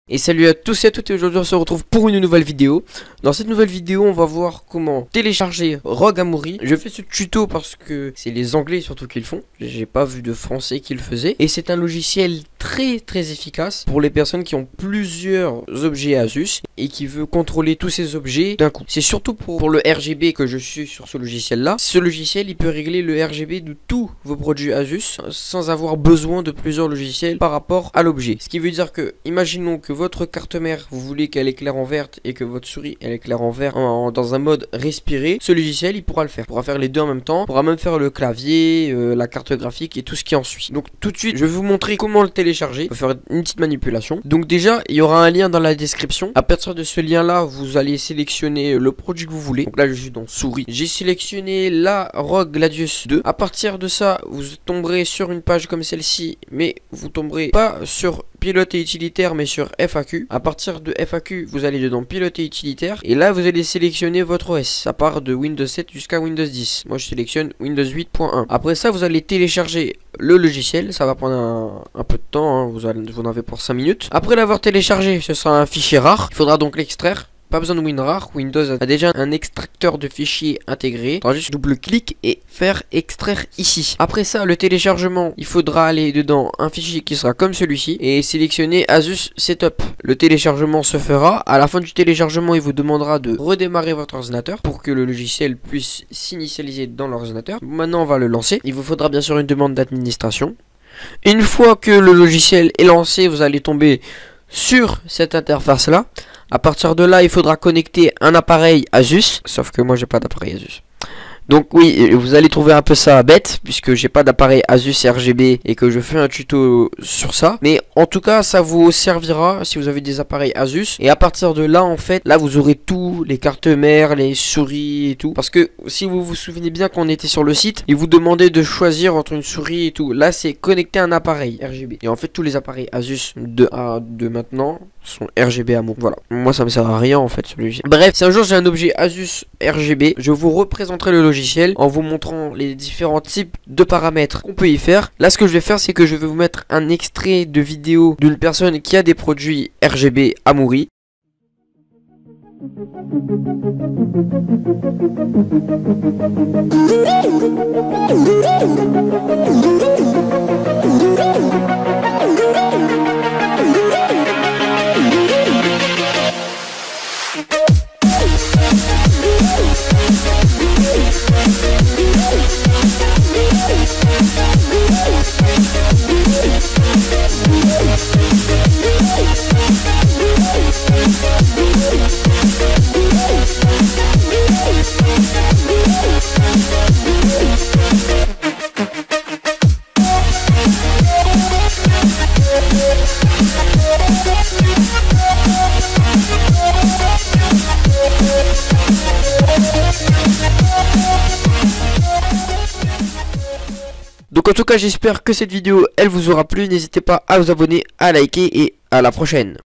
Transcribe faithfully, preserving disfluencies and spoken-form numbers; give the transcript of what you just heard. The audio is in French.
Et salut à tous et à toutes, et aujourd'hui on se retrouve pour une nouvelle vidéo. Dans cette nouvelle vidéo on va voir comment télécharger Rogue Amouri. Je fais ce tuto parce que c'est les anglais surtout qui le font, j'ai pas vu de français qui le faisaient. Et c'est un logiciel très très efficace pour les personnes qui ont plusieurs objets Asus et qui veut contrôler tous ces objets d'un coup. C'est surtout pour, pour le R G B que je suis sur ce logiciel là. Ce logiciel il peut régler le R G B de tous vos produits Asus sans avoir besoin de plusieurs logiciels par rapport à l'objet. Ce qui veut dire que, imaginons que votre carte mère, vous voulez qu'elle éclaire en verte et que votre souris elle éclaire en vert en, en, dans un mode respiré, ce logiciel il pourra le faire. Il pourra faire les deux en même temps, il pourra même faire le clavier, euh, la carte graphique et tout ce qui en suit. Donc tout de suite, je vais vous montrer comment le télécharger. On va faire une petite manipulation. Donc déjà, il y aura un lien dans la description. À partir de ce lien là, vous allez sélectionner le produit que vous voulez. Donc là, je suis dans souris. J'ai sélectionné la Rogue Gladius deux. À partir de ça, vous tomberez sur une page comme celle-ci, mais vous tomberez pas sur pilote et utilitaire mais sur F A Q. À partir de F A Q, vous allez dedans pilote et utilitaire et là vous allez sélectionner votre O S. Ça part de Windows sept jusqu'à Windows dix. Moi je sélectionne Windows huit point un. Après ça vous allez télécharger le logiciel. Ça va prendre un, un peu de temps, hein. vous, allez, vous en avez pour cinq minutes. Après l'avoir téléchargé, ce sera un fichier rare. Il faudra donc l'extraire. Pas besoin de WinRAR, Windows a déjà un extracteur de fichiers intégré. Il faudra juste double-clic et faire extraire ici. Après ça, le téléchargement, il faudra aller dedans un fichier qui sera comme celui-ci et sélectionner Asus Setup. Le téléchargement se fera. À la fin du téléchargement, il vous demandera de redémarrer votre ordinateur pour que le logiciel puisse s'initialiser dans l'ordinateur. Maintenant, on va le lancer. Il vous faudra bien sûr une demande d'administration. Une fois que le logiciel est lancé, vous allez tomber sur cette interface là. À partir de là, il faudra connecter un appareil Asus. Sauf que moi, j'ai pas d'appareil Asus. Donc oui, vous allez trouver un peu ça bête, puisque j'ai pas d'appareil Asus R G B et que je fais un tuto sur ça. Mais en tout cas, ça vous servira si vous avez des appareils Asus. Et à partir de là, en fait, là vous aurez tout, les cartes mères, les souris et tout. Parce que si vous vous souvenez bien qu'on était sur le site, il vous demandait de choisir entre une souris et tout. Là, c'est connecter un appareil R G B. Et en fait, tous les appareils Asus de, à, de maintenant sont R G B à mon. Voilà. Moi, ça me sert à rien en fait, celui-ci. Bref, si un jour j'ai un objet Asus R G B, je vous représenterai le logiciel en vous montrant les différents types de paramètres qu'on peut y faire. Là, ce que je vais faire, c'est que je vais vous mettre un extrait de vidéo d'une personne qui a des produits R G B Amouri. Donc en tout cas j'espère que cette vidéo elle vous aura plu, n'hésitez pas à vous abonner, à liker et à la prochaine.